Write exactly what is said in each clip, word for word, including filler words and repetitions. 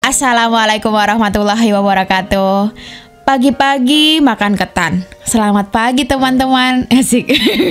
Assalamualaikum warahmatullahi wabarakatuh. Pagi-pagi makan ketan. Selamat pagi teman-teman. Asik.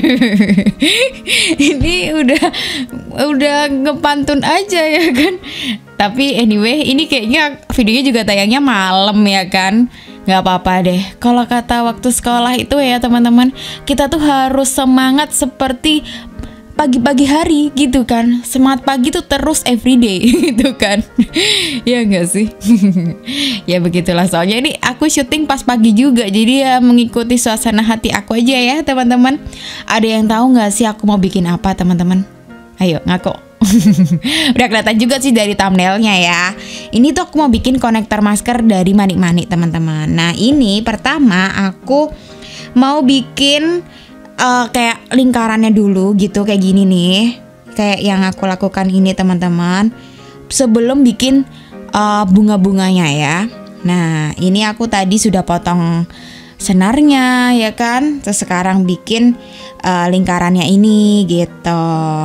Ini udah udah ngepantun aja ya kan. Tapi anyway, ini kayaknya videonya juga tayangnya malam ya kan. Gak apa-apa deh. Kalau kata waktu sekolah itu ya teman-teman, kita tuh harus semangat seperti pagi-pagi hari gitu kan. Semangat pagi tuh terus everyday gitu kan. Ya enggak sih? Ya begitulah, soalnya ini aku syuting pas pagi juga, jadi ya mengikuti suasana hati aku aja ya teman-teman. Ada yang tahu nggak sih aku mau bikin apa teman-teman? Ayo ngaku. Udah kelihatan juga sih dari thumbnailnya ya. Ini tuh aku mau bikin konektor masker dari manik-manik teman-teman. Nah ini pertama aku mau bikin Uh, kayak lingkarannya dulu gitu, kayak gini nih, kayak yang aku lakukan ini teman-teman, sebelum bikin uh, bunga-bunganya ya. Nah ini aku tadi sudah potong senarnya ya kan, terus sekarang bikin uh, lingkarannya ini gitu.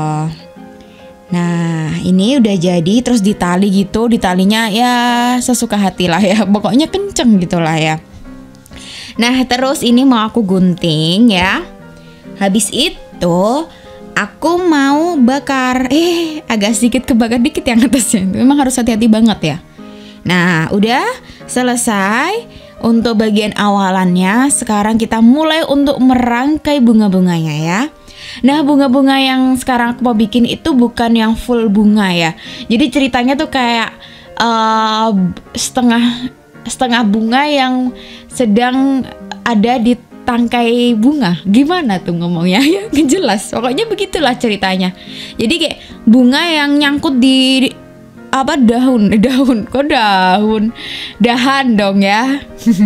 Nah ini udah jadi, terus ditali gitu, ditalinya ya sesuka hati lah ya, pokoknya kenceng gitulah ya. Nah terus ini mau aku gunting ya. Habis itu aku mau bakar. Eh agak sedikit kebakar dikit yang atasnya. Memang harus hati-hati banget ya. Nah udah selesai untuk bagian awalannya. Sekarang kita mulai untuk merangkai bunga-bunganya ya. Nah bunga-bunga yang sekarang aku mau bikin itu bukan yang full bunga ya. Jadi ceritanya tuh kayak uh, setengah setengah bunga yang sedang ada di tangkai bunga. Gimana tuh ngomongnya ya, gak jelas. Pokoknya begitulah ceritanya. Jadi kayak bunga yang nyangkut di apa daun, daun, kok daun, dahan dong ya.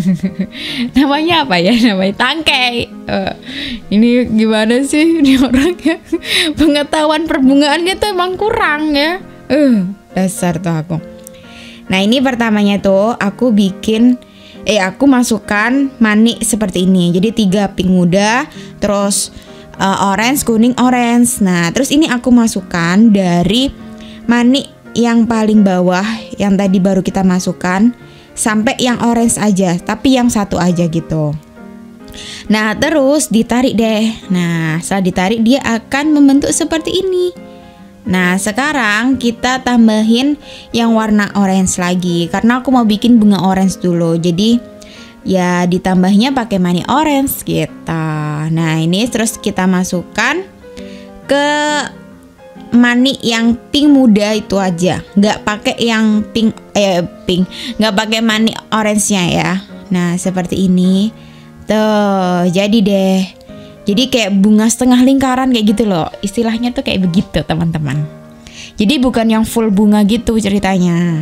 Namanya apa ya? Namanya tangkai. Uh, ini gimana sih ini orangnya? Pengetahuan perbungaannya tuh emang kurang ya. Uh, dasar tuh aku. Nah ini pertamanya tuh aku bikin Eh aku masukkan manik seperti ini. Jadi tiga pink muda, terus uh, orange, kuning, orange. Nah terus ini aku masukkan dari manik yang paling bawah, yang tadi baru kita masukkan, sampai yang orange aja, tapi yang satu aja gitu. Nah terus ditarik deh. Nah setelah ditarik dia akan membentuk seperti ini. Nah sekarang kita tambahin yang warna orange lagi, karena aku mau bikin bunga orange dulu. Jadi ya ditambahnya pakai manik orange gitu. Nah ini terus kita masukkan ke manik yang pink muda itu aja, nggak pakai yang pink eh pink, nggak pakai manik orange-nya ya. Nah seperti ini tuh jadi deh. Jadi kayak bunga setengah lingkaran kayak gitu loh. Istilahnya tuh kayak begitu teman-teman. Jadi bukan yang full bunga gitu ceritanya.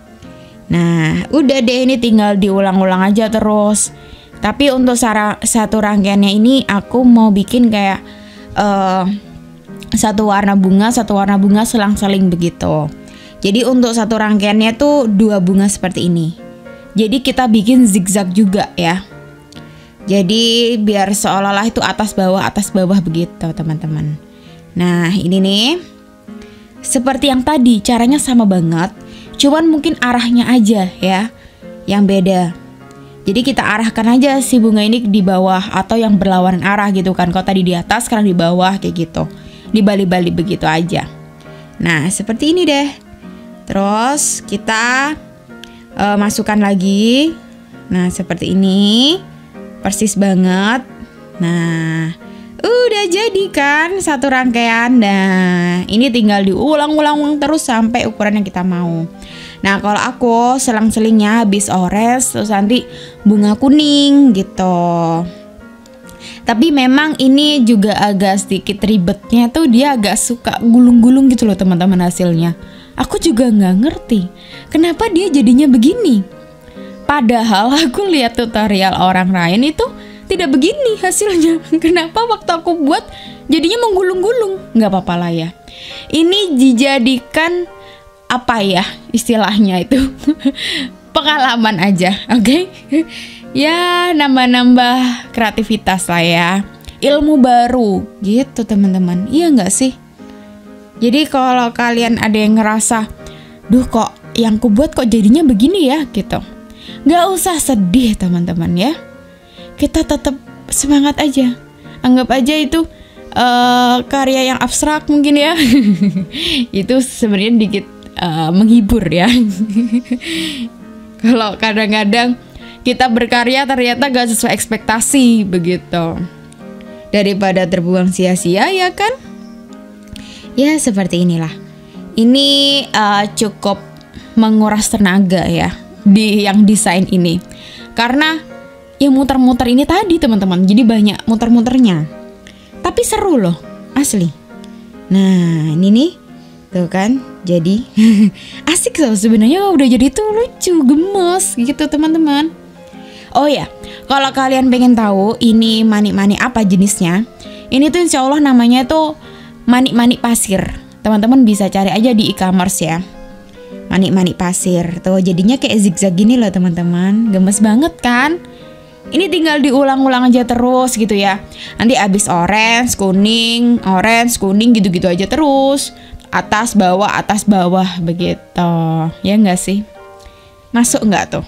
Nah udah deh, ini tinggal diulang-ulang aja terus. Tapi untuk sara, satu rangkaiannya ini aku mau bikin kayak uh, satu warna bunga, satu warna bunga selang-seling begitu. Jadi untuk satu rangkaiannya tuh dua bunga seperti ini. Jadi kita bikin zigzag juga ya. Jadi biar seolah-olah itu atas bawah atas bawah begitu teman-teman. Nah ini nih seperti yang tadi, caranya sama banget, cuman mungkin arahnya aja ya yang beda. Jadi kita arahkan aja si bunga ini di bawah atau yang berlawanan arah gitu kan. Kalau tadi di atas sekarang di bawah kayak gitu, dibalik-balik begitu aja. Nah seperti ini deh. Terus kita uh, masukkan lagi. Nah seperti ini, persis banget. Nah udah jadi kan satu rangkaian. Nah ini tinggal diulang-ulang terus sampai ukuran yang kita mau. Nah kalau aku selang-selingnya habis orange, terus nanti bunga kuning gitu. Tapi memang ini juga agak sedikit ribetnya tuh, dia agak suka gulung-gulung gitu loh teman-teman hasilnya. Aku juga nggak ngerti kenapa dia jadinya begini. Padahal aku lihat tutorial orang lain itu tidak begini hasilnya. Kenapa waktu aku buat jadinya menggulung-gulung? Nggak apa-apa lah ya. Ini dijadikan apa ya istilahnya itu pengalaman aja, oke? Okay? Ya nambah-nambah kreativitas lah ya, ilmu baru gitu teman-teman. Iya nggak sih? Jadi kalau kalian ada yang ngerasa, duh kok yang ku buat kok jadinya begini ya gitu. Nggak usah sedih teman-teman ya. Kita tetap semangat aja. Anggap aja itu uh, karya yang abstrak mungkin ya. Itu sebenarnya dikit uh, menghibur ya. Kalau kadang-kadang kita berkarya ternyata gak sesuai ekspektasi begitu. Daripada terbuang sia-sia ya kan. Ya seperti inilah. Ini uh, cukup menguras tenaga ya di yang desain ini. Karena yang muter-muter ini tadi teman-teman. Jadi banyak muter-muternya. Tapi seru loh, asli. Nah, ini nih. Tuh kan, jadi asik loh sebenarnya udah jadi tuh lucu, gemes gitu teman-teman. Oh ya, kalau kalian pengen tahu ini manik-manik apa jenisnya, ini tuh insya Allah namanya tuh manik-manik pasir. Teman-teman bisa cari aja di e-commerce ya. Manik-manik pasir, tuh jadinya kayak zigzag gini loh teman-teman, gemes banget kan? Ini tinggal diulang-ulang aja terus gitu ya. Nanti abis orange, kuning, orange, kuning gitu-gitu aja terus. Atas bawah atas bawah begitu ya nggak sih, masuk nggak tuh?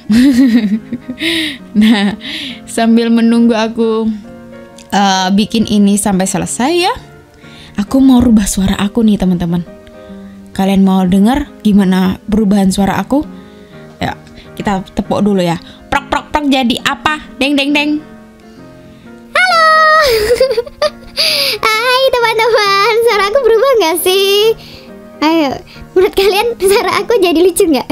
Nah sambil menunggu aku uh, bikin ini sampai selesai ya, aku mau rubah suara aku nih teman-teman. Kalian mau dengar gimana perubahan suara aku? Ya kita tepuk dulu ya. Prok prok prok jadi apa? Deng deng deng. Halo. Hai teman-teman, suara aku berubah nggak sih? Ayo, menurut kalian suara aku jadi lucu nggak?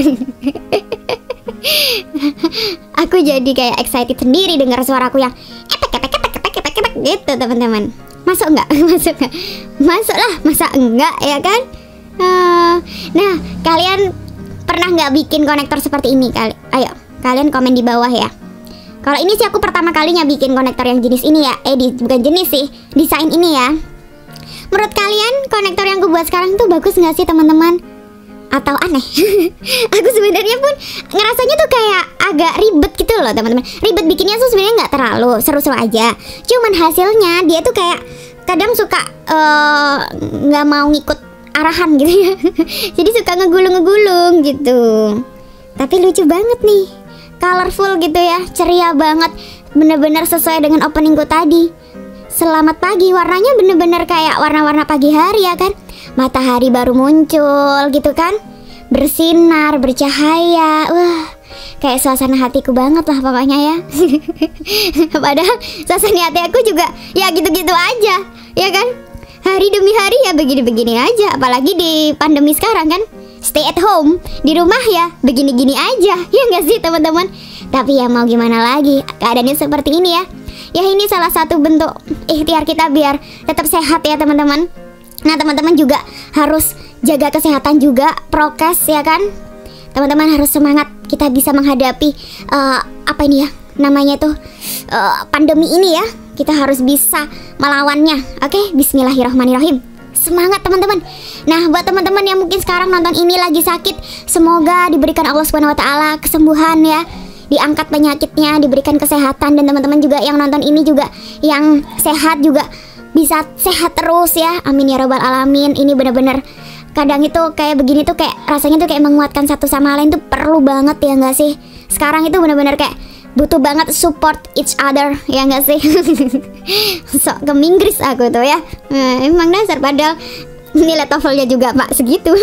Aku jadi kayak excited sendiri dengar suaraku yang epek epek epek epek epek epek gitu teman-teman. Masuk nggak? Masuk nggak? Masuk lah, masa enggak ya kan? Uh, nah, kalian pernah nggak bikin konektor seperti ini? Kali, ayo, kalian komen di bawah ya. Kalau ini sih aku pertama kalinya bikin konektor yang jenis ini ya. Eh, di, bukan jenis sih, desain ini ya. Menurut kalian konektor yang gue buat sekarang tuh bagus nggak sih teman-teman? Atau aneh? Aku sebenarnya pun ngerasanya tuh kayak agak ribet gitu loh teman-teman. Ribet bikinnya tuh sebenarnya nggak terlalu, seru-seru aja. Cuman hasilnya dia tuh kayak kadang suka nggak uh, mau ngikut arahan gitu ya. Jadi suka ngegulung-ngegulung gitu. Tapi lucu banget nih, colorful gitu ya, ceria banget, bener-bener sesuai dengan openingku tadi. Selamat pagi, warnanya bener-bener kayak warna-warna pagi hari ya kan. Matahari baru muncul gitu kan, bersinar, bercahaya. Wah, kayak suasana hatiku banget lah pokoknya ya. Padahal suasana hati aku juga ya gitu-gitu aja ya kan. Hari demi hari ya begini-begini aja. Apalagi di pandemi sekarang kan, stay at home, di rumah ya begini-gini aja. Ya nggak sih teman-teman? Tapi ya mau gimana lagi, keadaannya seperti ini ya. Ya ini salah satu bentuk ikhtiar kita biar tetap sehat ya teman-teman. Nah teman-teman juga harus jaga kesehatan juga, prokes ya kan. Teman-teman harus semangat, kita bisa menghadapi uh, apa ini ya namanya tuh uh, pandemi ini ya. Kita harus bisa melawannya. Oke, bismillahirrahmanirrahim. Semangat teman-teman. Nah buat teman-teman yang mungkin sekarang nonton ini lagi sakit, semoga diberikan Allah Subhanahu Wa Taala kesembuhan ya, diangkat penyakitnya, diberikan kesehatan. Dan teman-teman juga yang nonton ini juga yang sehat juga bisa sehat terus ya, amin ya robbal alamin. Ini bener-bener kadang itu kayak begini tuh kayak rasanya tuh kayak menguatkan satu sama lain tuh perlu banget ya nggak sih. Sekarang itu bener-bener kayak butuh banget support each other ya nggak sih. Sok ke Inggris aku tuh ya, nah, emang dasar padahal nilai TOEFL-nya juga pak segitu.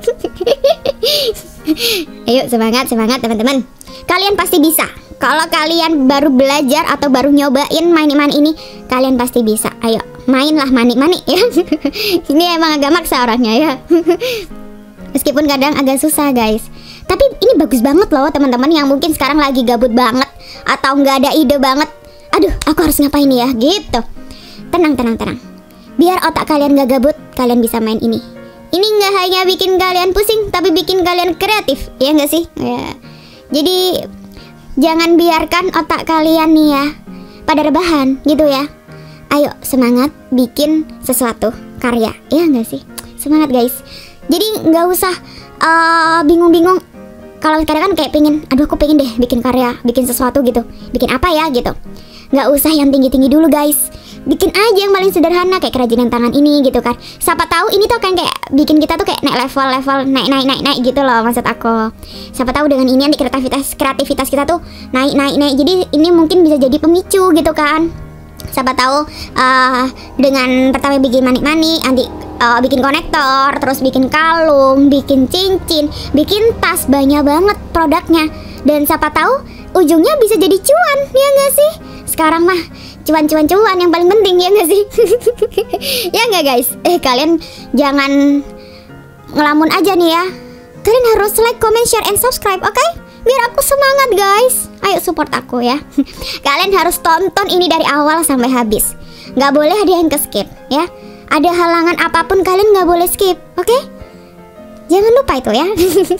Ayo semangat semangat teman-teman, kalian pasti bisa. Kalau kalian baru belajar atau baru nyobain manik-manik ini, kalian pasti bisa. Ayo mainlah manik-manik ya. Ini emang agak maksa orangnya ya. Meskipun kadang agak susah guys, tapi ini bagus banget loh teman-teman yang mungkin sekarang lagi gabut banget atau nggak ada ide banget. Aduh aku harus ngapain ya gitu. Tenang tenang tenang, biar otak kalian gak gabut, kalian bisa main ini. Ini nggak hanya bikin kalian pusing, tapi bikin kalian kreatif, ya nggak sih? Ya. Jadi jangan biarkan otak kalian nih ya pada rebahan gitu ya. Ayo semangat bikin sesuatu karya, ya nggak sih? Semangat guys. Jadi nggak usah uh, bingung-bingung. Kalau sekarang kan kayak pengen, aduh aku pengen deh bikin karya, bikin sesuatu gitu. Bikin apa ya gitu. Nggak usah yang tinggi-tinggi dulu guys. bikin aja yang paling sederhana kayak kerajinan tangan ini gitu kan. Siapa tahu ini tuh kan kayak bikin kita tuh kayak naik level-level, naik-naik-naik-naik gitu loh maksud aku. Siapa tahu dengan ini nanti kreativitas kreativitas kita tuh naik-naik-naik. Jadi ini mungkin bisa jadi pemicu gitu kan. Siapa tahu uh, dengan pertama bikin manik-manik, nanti uh, bikin konektor, terus bikin kalung, bikin cincin, bikin tas, banyak banget produknya. Dan siapa tahu ujungnya bisa jadi cuan, ya nggak sih? Sekarang mah cuan-cuan-cuan yang paling penting, ya nggak sih? Ya nggak guys? Eh kalian jangan ngelamun aja nih ya. Kalian harus like, comment, share, and subscribe, oke? Okay? Biar aku semangat guys. Ayo support aku ya. Kalian harus tonton ini dari awal sampai habis. Nggak boleh ada yang ke skip ya. Ada halangan apapun kalian nggak boleh skip, oke? Okay? Jangan lupa itu ya.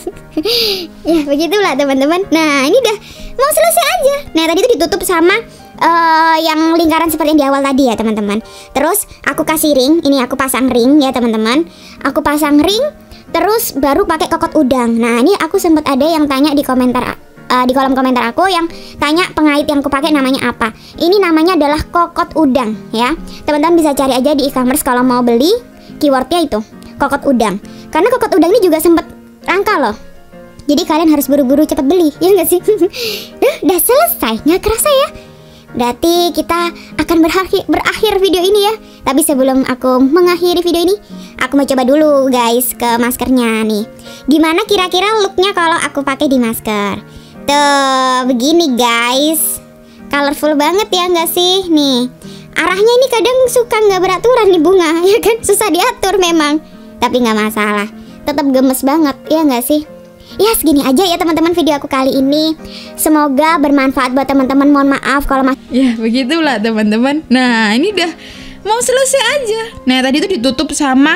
Ya begitulah teman-teman. Nah ini udah mau selesai aja. Nah tadi itu ditutup sama uh, yang lingkaran seperti yang di awal tadi ya teman-teman. Terus aku kasih ring. Ini aku pasang ring ya teman-teman. Aku pasang ring. Terus baru pakai kokot udang. Nah ini aku sempat ada yang tanya di komentar uh, di kolom komentar aku yang tanya pengait yang aku pakai namanya apa. Ini namanya adalah kokot udang ya. Teman-teman bisa cari aja di e-commerce kalau mau beli, keywordnya itu kokot udang. Karena kokot udang ini juga sempat langka loh. Jadi kalian harus buru-buru cepat beli, ya nggak sih? Duh, udah selesai, nggak kerasa ya? Berarti kita akan berakhir, berakhir video ini ya. Tapi sebelum aku mengakhiri video ini, aku mau coba dulu guys ke maskernya nih. Gimana kira-kira looknya kalau aku pakai di masker? Tuh, begini guys. Colorful banget ya nggak sih? Nih, arahnya ini kadang suka nggak beraturan nih bunga, ya kan? Susah diatur memang. Tapi nggak masalah, tetap gemes banget, ya nggak sih? Ya segini aja ya teman-teman video aku kali ini. Semoga bermanfaat buat teman-teman. Mohon maaf kalau mas. Ya begitulah teman-teman. Nah ini udah mau selesai aja. Nah tadi itu ditutup sama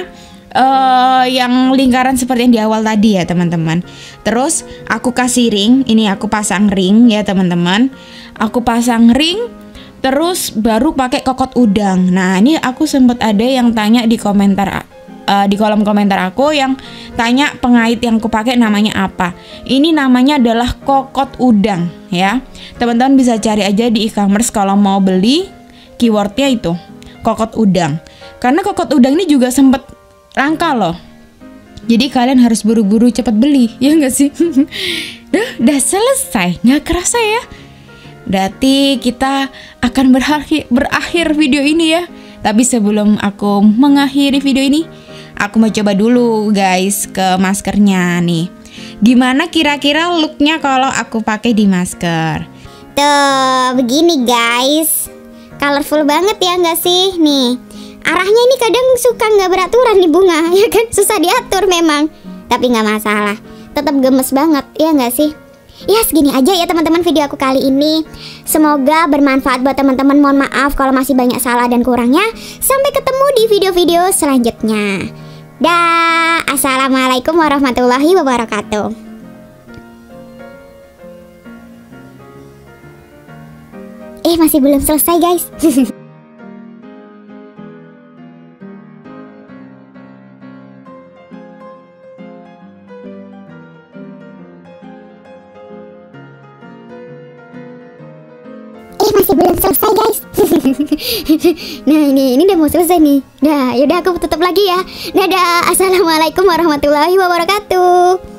uh, yang lingkaran seperti yang di awal tadi ya teman-teman. Terus aku kasih ring. Ini aku pasang ring ya teman-teman. Aku pasang ring. Terus baru pakai kokot udang. Nah ini aku sempat ada yang tanya di komentar Uh, di kolom komentar aku yang tanya pengait yang aku pakai namanya apa. Ini namanya adalah kokot udang ya. Teman-teman bisa cari aja di e-commerce kalau mau beli, keywordnya itu kokot udang. Karena kokot udang ini juga sempet langka loh. Jadi kalian harus buru-buru cepat beli, ya nggak sih? Duh, udah selesai, nggak kerasa ya. Berarti kita akan berakhir, berakhir video ini ya. Tapi sebelum aku mengakhiri video ini, aku mau coba dulu guys ke maskernya nih. Gimana kira-kira looknya kalau aku pakai di masker? Tuh, begini guys. Colorful banget ya nggak sih? Nih, arahnya ini kadang suka nggak beraturan nih bunga, ya kan? Susah diatur memang. Tapi nggak masalah, tetap gemes banget, ya nggak sih? Ya segini aja ya teman-teman video aku kali ini. Semoga bermanfaat buat teman-teman. Mohon maaf kalau masih banyak salah dan kurangnya. Sampai ketemu di video-video selanjutnya. Dah, assalamualaikum warahmatullahi wabarakatuh. Eh masih belum selesai guys. Eh masih belum selesai guys. Nah ini ini udah mau selesai nih. Nah yaudah aku tutup lagi ya. Dadah, assalamualaikum warahmatullahi wabarakatuh.